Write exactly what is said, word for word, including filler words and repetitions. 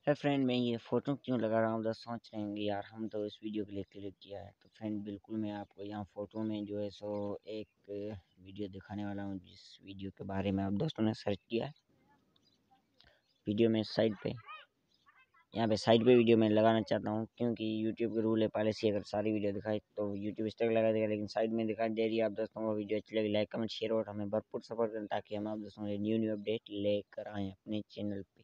है फ्रेंड, मैं ये फ़ोटो क्यों लगा रहा हूँ तो सोच रहे होंगे यार हम तो इस वीडियो के लिए क्लिक किया है। तो फ्रेंड बिल्कुल मैं आपको यहाँ फ़ोटो में जो है सो एक वीडियो दिखाने वाला हूँ, जिस वीडियो के बारे में आप दोस्तों ने सर्च किया है। वीडियो में साइड पे यहाँ पे साइड पे वीडियो मैं लगाना चाहता हूँ, क्योंकि यूट्यूब के रूल है पॉलिसी, अगर सारी वीडियो दिखाई तो यूट्यूब इस तक लगा देगा, लेकिन साइड में दिखाई दे रही है। आप दोस्तों को वीडियो अच्छी लगी लाइक कमेंट शेयर और हमें भरपूर सपोर्ट करें, ताकि हम आप दोस्तों को न्यू न्यू अपडेट लेकर आएँ अपने चैनल